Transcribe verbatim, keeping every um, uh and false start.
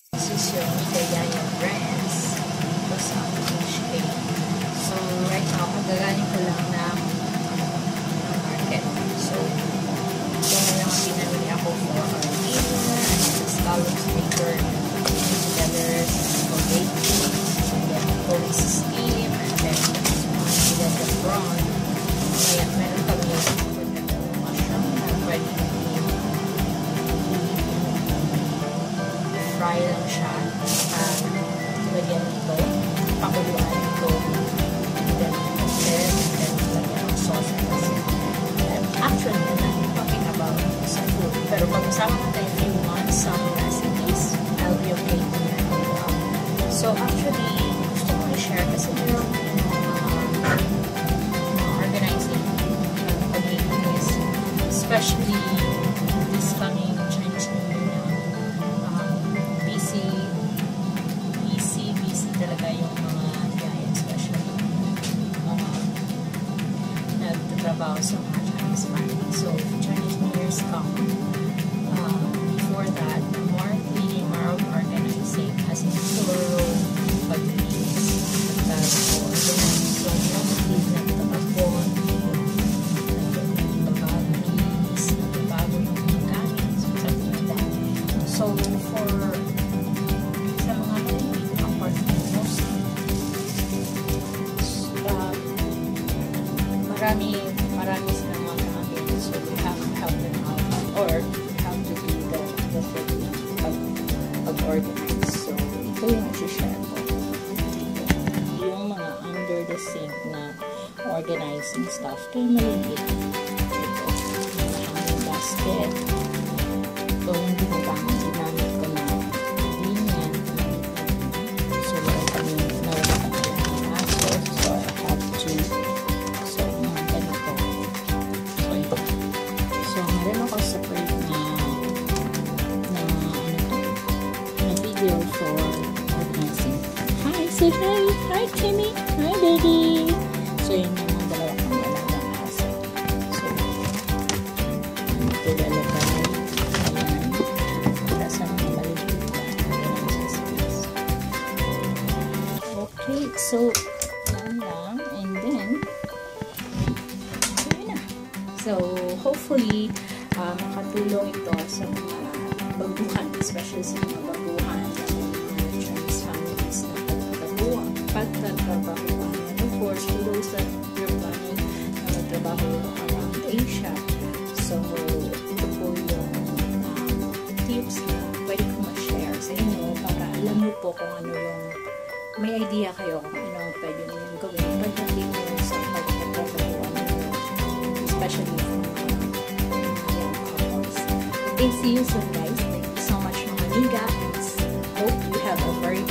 This is your Ligayaya Brands. Ito sa H A. So, right now, magagaling ko lang na ng market. So, ito na lang ang pinamili ako for our dinner. And the scallop sticker together sa baking. And then, going to steam. And then, then the prawn. Ayan, meron kami yung mushroom na pwede fry lang siya. Uh, lagyan nito. Pakuluan nito. And then, then, then, lagyan ng sauce. And actually, I'm talking about sa food. Pero pag-usama natin, if you want some recipes, I'll be okay to that as well. So, actually, gusto ko i-share kasi meron yung mga organizing pag-iinis. Especially this coming Chinese New Year na busy, busy, busy talaga yung mga gaya, especially mga nagtatrabaho sa mga Chinese family. So, Chinese New Year's come. Uh, before that, more cleaning, more organizing, as in thorough pag-iinis. At so, organizing. So, mostly nagtatapon, nagbabago-inis, nagbabago yung mga gamit, so something like that. So, for sa mga maliliit apartment, mostly, uh, marami, marami silang mga gamit. So, we have to help them out. Or, we have to do the, the thing of, of organize. So, ito yung isi-share ko. Yung mga under the sink na organizing stuff. Ito yung maliliit. Ito. Yung basket. Ito yung ginagamit. Ginamit ko na ganyan. So, meron kami nawala kami ng aso. So, I have to so, mga ganito. So, ito. So, meron ako separate na na ano to na video for organizing. Hi! Say hi! Hi, Timmy! Hi, baby! So, yun yung mga dalawa kong alagang aso. So, ito lalagay. Ayan. Para sa mga maliliit na organizing space. Okay, so, yan lang. And then, yun na. So, hopefully, uh, makatulong ito sa mga baguhan, especially sa mga baguhan ng Chinese families na pagtatrabahuan. Pagtatrabahuan. And of course, to those that are planning na magtrabaho around Asia. So, ito po yung um, tips na pwede ko ma-share sa inyo para alam niyo po kung ano yung may idea kayo kung ano pwede niyo gawin pagdating nyo sa pagtatrabahuan nyo. Especially for mga young couples. Okay, see you soon guys. Thank you so much mga amiga. Hope you have a very